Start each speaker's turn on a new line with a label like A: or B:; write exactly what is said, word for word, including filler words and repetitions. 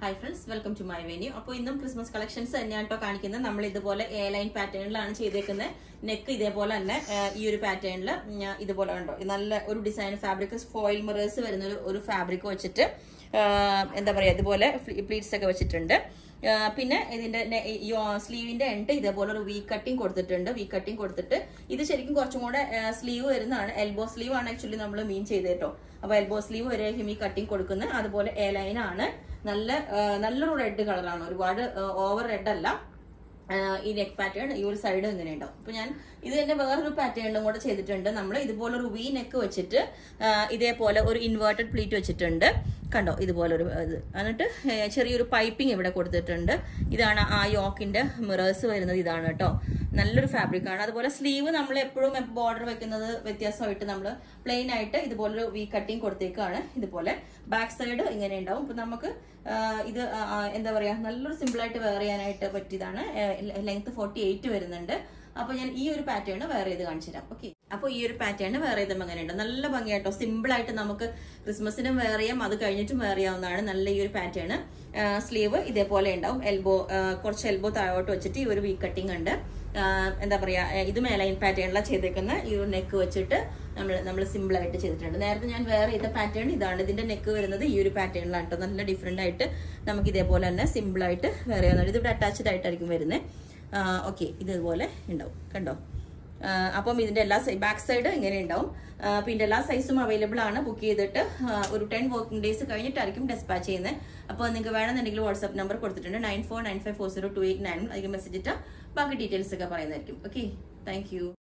A: Hi friends, welcome to my venue. Now, in this Christmas collections, we will talk about this A-line pattern. Neck is this pattern. This is design fabric, foil mirrors, fabric. Pleats. പിന്നെ ഇതിന്റെ സ്ലീവിന്റെ end ഇതേപോലെ ഒരു V cutting കൊടുത്തിട്ടുണ്ട് V cutting കൊടുത്തിട്ട് ഇത് ശരിക്കും കുറച്ചും കൂടെ സ്ലീവ് വരുന്നതാണ് എൽബോ സ്ലീവ് ആണ് ആക്ച്വലി നമ്മൾ മീൻ ചെയ്തേട്ടോ അപ്പൊ എൽബോ സ്ലീവ് വരെയും ഈ കട്ടിങ് കൊടുക്കുന്നത് അതുപോലെ എ ലൈൻ ആണ് നല്ല നല്ലൊരു റെഡ് കളറാണ് ഒരുപാട് ഓവർ റെഡ് അല്ല ഈ നെക്ക് പാറ്റേൺ ഈ ഒരു സൈഡ് ഇങ്ങനെ ഉണ്ടാവും അപ്പൊ ഞാൻ ഇത് തന്നെ വേറൊരു പാറ്റേണിലും കൂടെ ചെയ്തിട്ടുണ്ട് നമ്മൾ ഇതുപോലെ ഒരു വി നെക്ക് വെച്ചിട്ട് ഇതേപോലെ ഒരു ഇൻവേർട്ടഡ് പ്ലീറ്റ് വെച്ചിട്ടുണ്ട് കണ്ടോ ഇതുപോലെ ഒരു എന്നിട്ട് ചെറിയൊരു പൈപ്പിംഗ് ഇവിടെ കൊടുത്തിട്ടുണ്ട് ഇതാണ് ആ യോക്കിന്റെ മിറേഴ്സ് വരുന്നത് ഇതാണ് കേട്ടോ നല്ലൊരു ഫാബ്രിക് ആണ് അതുപോലെ സ്ലീവ് നമ്മൾ എപ്പോഴും ബോർഡർ വെക്കുന്നത് വ്യത്യാസമായിട്ട് നമ്മൾ പ്ലെയിൻ ആയിട്ട് ഇതുപോലൊരു വി കട്ടിങ് കൊടുത്തേക്കാണ് ഇതുപോലെ ബാക്ക് സൈഡ് ഇങ്ങനെ ഉണ്ടാവും അപ്പൊ നമുക്ക് ഇത് എന്താ പറയാ നല്ലൊരു സിമ്പിൾ ആയിട്ട് വെയർ ചെയ്യാനായിട്ട് പറ്റിയതാണ് ലെങ്ത് ഫോർട്ടി എയ്റ്റ് വരുന്നുണ്ട് അപ്പൊ ഞാൻ ഈ ഒരു പാറ്റേൺ വേറെ ചെയ്ത് കാണിച്ചു തരാം ഓക്കെ അപ്പൊ ഈ ഒരു പാറ്റേൺ വേറെ ചെയ്തും എങ്ങനെയുണ്ട് നല്ല ഭംഗിയായിട്ടോ സിമ്പിൾ ആയിട്ട് നമുക്ക് ക്രിസ്മസിനും വെയർ ചെയ്യാം അത് കഴിഞ്ഞിട്ടും വെയർ ചെയ്യാവുന്നതാണ് നല്ല ഈ ഒരു പാറ്റേൺ സ്ലീവ് ഇതേപോലെ ഉണ്ടാവും എൽബോ കുറച്ച് എൽബോ താഴോട്ട് വെച്ചിട്ട് ഈ ഒരു വി കട്ടിങ് ഉണ്ട് എന്താ പറയാ ഇത് മേലൈൻ പാറ്റേണിലാണ് ചെയ്തേക്കുന്ന ഈ ഒരു നെക്ക് വെച്ചിട്ട് നമ്മൾ നമ്മൾ സിമ്പിൾ ആയിട്ട് ചെയ്തിട്ടുണ്ട് നേരത്തെ ഞാൻ വേറെ ചെയ്ത പാറ്റേൺ ഇതാണ് ഇതിന്റെ നെക്ക് വരുന്നത് ഈ ഒരു പാറ്റേണിലാണ് കേട്ടോ നല്ല ഡിഫറെന്റ് ആയിട്ട് നമുക്ക് ഇതേപോലെ തന്നെ സിമ്പിൾ ആയിട്ട് വേറെ ചെയ്യാവുന്നതാണ് ഇതിവിടെ അറ്റാച്ച്ഡ് ആയിട്ടായിരിക്കും വരുന്നത് ഓക്കെ ഇതുപോലെ ഉണ്ടാവും കണ്ടോ അപ്പം ഇതിന്റെ എല്ലാ ബാക്ക് സൈഡ് ഇങ്ങനെ ഉണ്ടാവും പിന്നെ എല്ലാ സൈസും അവൈലബിൾ ആണ് ബുക്ക് ചെയ്തിട്ട് ഒരു ടെൻ വർക്കിംഗ് ഡേയ്സ് കഴിഞ്ഞിട്ടായിരിക്കും ഡെസ്പാച്ച് ചെയ്യുന്നത് അപ്പോൾ നിങ്ങൾക്ക് വേണമെന്നുണ്ടെങ്കിൽ വാട്സ്ആപ്പ് നമ്പർ കൊടുത്തിട്ടുണ്ട് nine four nine five four zero two eight nine അതിലേക്ക് മെസ്സേജ് ഇട്ടാൽ ബാക്കി ഡീറ്റെയിൽസ് ഒക്കെ പറയുന്നതായിരിക്കും ഓക്കെ താങ്ക് യു